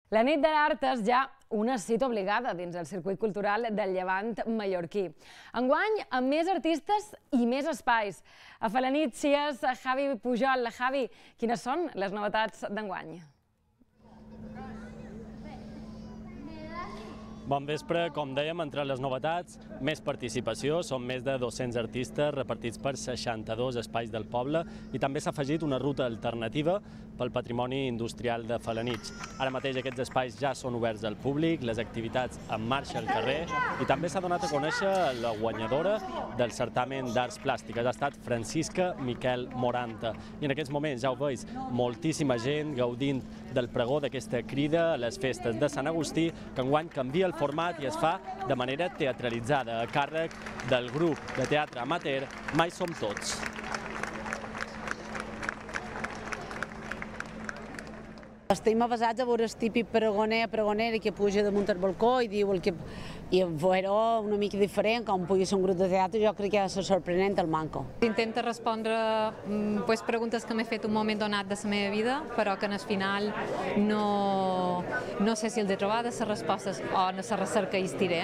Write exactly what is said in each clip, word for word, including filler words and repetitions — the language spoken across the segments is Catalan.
La nit de l'art és ja una cita obligada dins el circuit cultural del Llevant mallorquí. Enguany, amb més artistes i més espais. A Felanitx si és Javi Pujol. Javi, quines són les novetats d'enguany? Bon vespre, com dèiem, entre les novetats, més participació, són més de dos-cents artistes repartits per seixanta-dos espais del poble i també s'ha afegit una ruta alternativa pel patrimoni industrial de Felanitx. Ara mateix aquests espais ja són oberts al públic, les activitats en marxa al carrer i també s'ha donat a conèixer la guanyadora del certamen d'arts plàstiques. Ha estat Francisca Miquel Moranta. I en aquests moments, ja ho veus, moltíssima gent gaudint del pregó d'aquesta crida a les festes de Sant Agustí, que enguany canvia el format i es fa de manera teatralitzada, a càrrec del grup de teatre amateur Mai Som Tots. Estem basats a veure el típic pregoner, pregonera que puja damunt el balcó i diu el que... I veure una mica diferent, com pugui ser un grup de teatre, jo crec que ha de ser sorprenent el manco. Intento respondre pues, preguntes que m'he fet un moment donat de la meva vida, però que en el final no, no sé si el de trobar de les respostes o en la recerca hi estiré.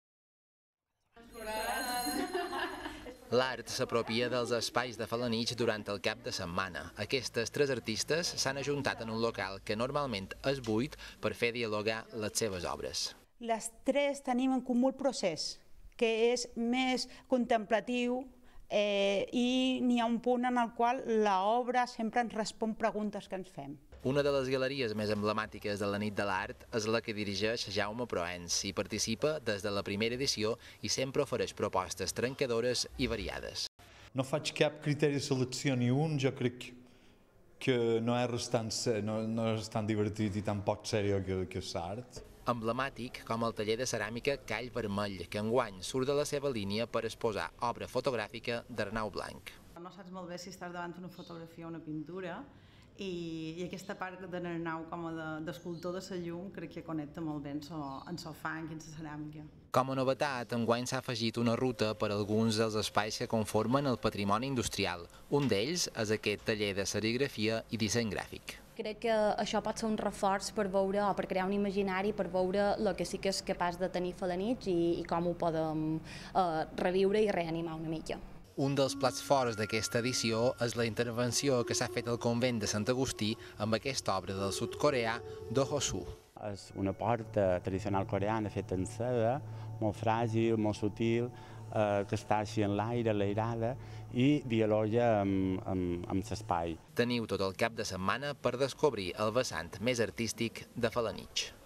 L'art s'apropia dels espais de Felanitx durant el cap de setmana. Aquestes tres artistes s'han ajuntat en un local que normalment és buit per fer dialogar les seves obres. Les tres tenim en comú el procés, que és més contemplatiu eh, i n'hi ha un punt en el qual l'obra sempre ens respon preguntes que ens fem. Una de les galeries més emblemàtiques de la nit de l'art és la que dirigeix Jaume Proens. Hi participa des de la primera edició i sempre ofereix propostes trencadores i variades. No faig cap criteri de selecció ni un, jo crec que no és tan, no, no és tan divertit i tan poc seriós que, que és l'art. Emblemàtic com el taller de ceràmica Call Vermell, que enguany surt de la seva línia per exposar obra fotogràfica d'Arnau Blanc. No saps molt bé si estàs davant una fotografia o una pintura i, i aquesta part d'Arnau com a d'escultor de la llum crec que connecta molt bé en el fang i en la ceràmica. Com a novetat, enguany s'ha afegit una ruta per a alguns dels espais que conformen el patrimoni industrial. Un d'ells és aquest taller de serigrafia i disseny gràfic. Crec que això pot ser un reforç per veure o per crear un imaginari, per veure el que sí que és capaç de tenir Felanitx i, i com ho podem eh, reviure i reanimar una mica. Un dels plats forts d'aquesta edició és la intervenció que s'ha fet al convent de Sant Agustí amb aquesta obra del sud-coreà Do Ho-soo. És una porta tradicional coreana feta en seda, molt fràgil, molt sutil, eh, que està així en l'aire, l'airada, i dialoga amb, amb, amb l'espai. Teniu tot el cap de setmana per descobrir el vessant més artístic de Felanitx.